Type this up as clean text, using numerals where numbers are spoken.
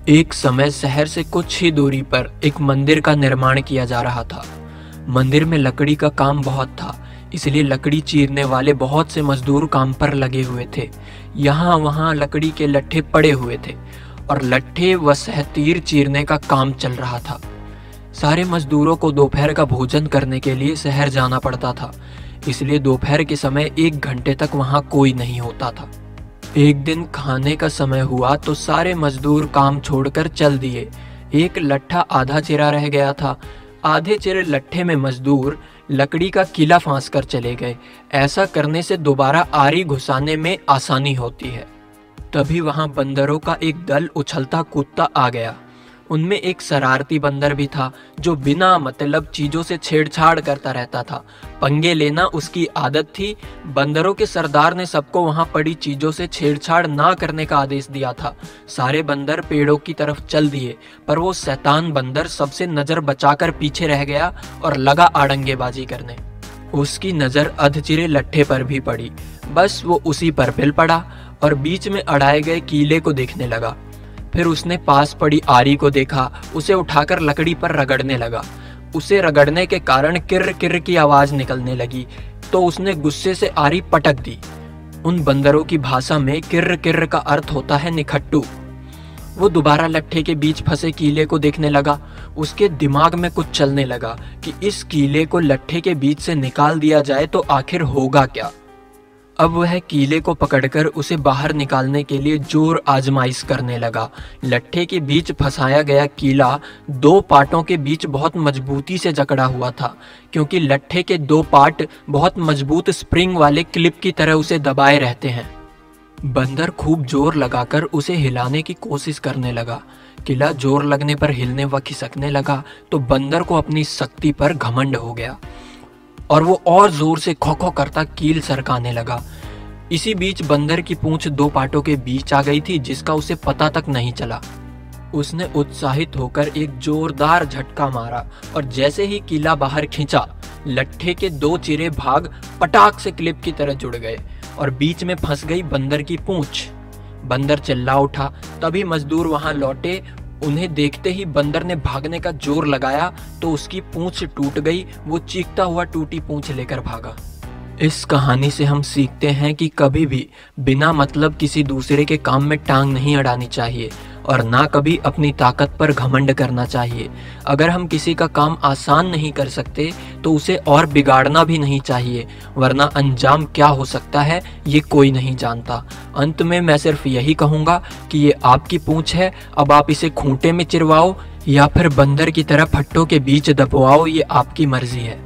एक समय शहर से कुछ ही दूरी पर एक मंदिर का निर्माण किया जा रहा था। मंदिर में लकड़ी का काम बहुत था, इसलिए लकड़ी चीरने वाले बहुत से मजदूर काम पर लगे हुए थे। यहाँ वहाँ लकड़ी के लट्ठे पड़े हुए थे और लट्ठे व सहतीर चीरने का काम चल रहा था। सारे मजदूरों को दोपहर का भोजन करने के लिए शहर जाना पड़ता था, इसलिए दोपहर के समय 1 घंटे तक वहाँ कोई नहीं होता था। एक दिन खाने का समय हुआ तो सारे मजदूर काम छोड़कर चल दिए। एक लट्ठा आधा चिरा रह गया था। आधे चिरे लट्ठे में मजदूर लकड़ी का किला फांस कर चले गए। ऐसा करने से दोबारा आरी घुसाने में आसानी होती है। तभी वहां बंदरों का एक दल उछलता कूदता आ गया। उनमें एक शरारती बंदर भी था जो बिना मतलब चीजों से छेड़छाड़ करता रहता था। पंगे लेना उसकी आदत थी। बंदरों के सरदार ने सबको वहां पड़ी चीजों से छेड़छाड़ ना करने का आदेश दिया था। सारे बंदर पेड़ों की तरफ चल दिए, पर वो शैतान बंदर सबसे नजर बचाकर पीछे रह गया और लगा आड़ंगेबाजी करने। उसकी नजर अधचिरे लट्ठे पर भी पड़ी। बस वो उसी पर पिल पड़ा और बीच में अड़ाए गए कीले को देखने लगा। फिर उसने पास पड़ी आरी को देखा, उसे उठाकर लकड़ी पर रगड़ने लगा। उसे रगड़ने के कारण किर्र किर्र की आवाज निकलने लगी, तो उसने गुस्से से आरी पटक दी। उन बंदरों की भाषा में किर्र किर्र का अर्थ होता है निखट्टू। वो दोबारा लट्ठे के बीच फंसे कीले को देखने लगा। उसके दिमाग में कुछ चलने लगा कि इस कीले को लट्ठे के बीच से निकाल दिया जाए तो आखिर होगा क्या। अब वह कीले को पकड़कर उसे बाहर निकालने के लिए जोर आजमाइश करने लगा। लट्ठे के बीच फंसाया गया कीला 2 पार्टों के बीच बहुत मजबूती से जकड़ा हुआ था, क्योंकि लट्ठे के 2 पार्ट बहुत मजबूत स्प्रिंग वाले क्लिप की तरह उसे दबाए रहते हैं। बंदर खूब जोर लगाकर उसे हिलाने की कोशिश करने लगा। किला जोर लगने पर हिलने व खिसकने लगा तो बंदर को अपनी शक्ति पर घमंड हो गया और वो और जोर से खो खो करता कील सरकाने लगा। इसी बीच बंदर की पूंछ 2 पार्टों के बीच आ गई थी, जिसका उसे पता तक नहीं चला। उसने उत्साहित होकर एक जोरदार झटका मारा और जैसे ही कीला बाहर खींचा, लट्ठे के 2 चिरे भाग पटाख से क्लिप की तरह जुड़ गए और बीच में फंस गई बंदर की पूंछ। बंदर चिल्ला उठा। तभी मजदूर वहां लौटे। उन्हें देखते ही बंदर ने भागने का जोर लगाया तो उसकी पूंछ टूट गई। वो चीखता हुआ टूटी पूंछ लेकर भागा। इस कहानी से हम सीखते हैं कि कभी भी बिना मतलब किसी दूसरे के काम में टांग नहीं अड़ानी चाहिए और ना कभी अपनी ताकत पर घमंड करना चाहिए। अगर हम किसी का काम आसान नहीं कर सकते तो उसे और बिगाड़ना भी नहीं चाहिए, वरना अंजाम क्या हो सकता है ये कोई नहीं जानता। अंत में मैं सिर्फ यही कहूँगा कि ये आपकी पूंछ है, अब आप इसे खूंटे में चिरवाओ या फिर बंदर की तरह फट्टों के बीच दबवाओ, ये आपकी मर्जी है।